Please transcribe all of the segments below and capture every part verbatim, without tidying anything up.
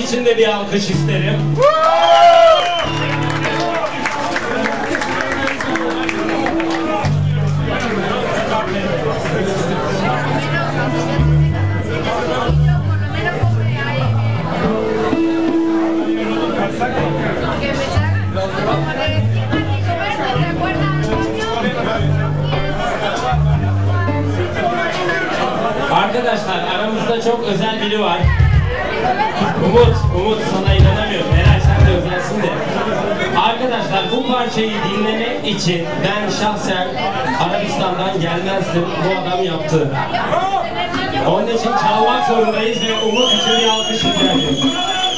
için de bir alkış isterim. Arkadaşlar aramızda çok özel biri var. Umut, Umut sana inanamıyorum. Meral sen de özelsin de. Arkadaşlar bu parçayı dinlemek için ben şahsen Arabistan'dan gelmezdim. Bu adam yaptı. Onun için çalmak zorundayız ve Umut için bir alkış rica ediyorum.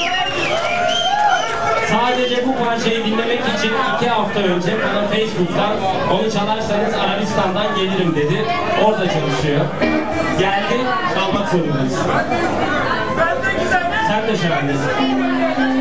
Sadece bu parçayı dinlemek için iki hafta önce bana Facebook'tan onu çalarsanız Arabistan'dan gelirim dedi. Orada çalışıyor. Geldi, çalmak zorundayız. Sen de şahanesin.